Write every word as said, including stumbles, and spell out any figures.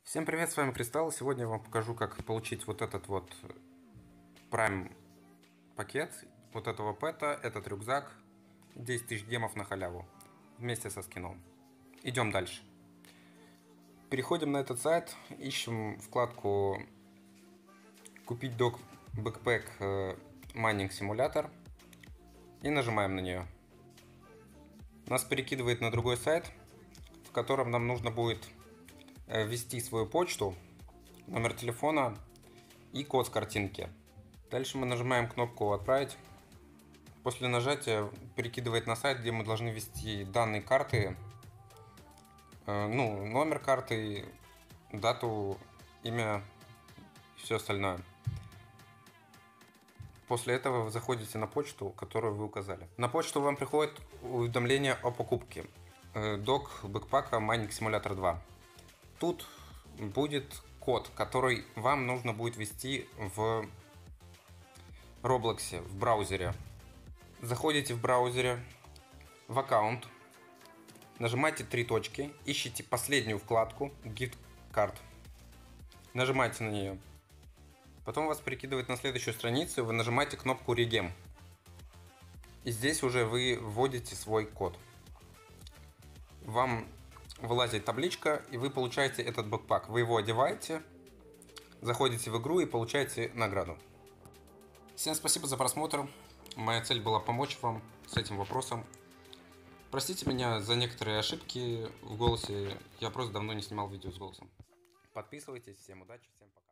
Всем привет, с вами Кристалл. Сегодня я вам покажу, как получить вот этот вот Prime пакет, вот этого пэта, этот рюкзак, десять тысяч гемов на халяву, вместе со скином. Идем дальше. Переходим на этот сайт, ищем вкладку «Купить док Backpack Mining Simulator» и нажимаем на нее. Нас перекидывает на другой сайт, в котором нам нужно будет ввести свою почту, номер телефона и код с картинки. Дальше мы нажимаем кнопку «Отправить». После нажатия перекидывает на сайт, где мы должны ввести данные карты, ну, номер карты, дату, имя и все остальное. После этого вы заходите на почту, которую вы указали. На почту вам приходит уведомление о покупке док бэкпака Mining Simulator два. Тут будет код, который вам нужно будет ввести в Roblox, в браузере. Заходите в браузере, в аккаунт, нажимаете три точки, ищите последнюю вкладку Gift Card, нажимаете на нее. Потом вас перекидывает на следующую страницу, вы нажимаете кнопку Redeem. И здесь уже вы вводите свой код. Вам вылазит табличка, и вы получаете этот бэкпак. Вы его одеваете, заходите в игру и получаете награду. Всем спасибо за просмотр. Моя цель была помочь вам с этим вопросом. Простите меня за некоторые ошибки в голосе. Я просто давно не снимал видео с голосом. Подписывайтесь. Всем удачи, всем пока.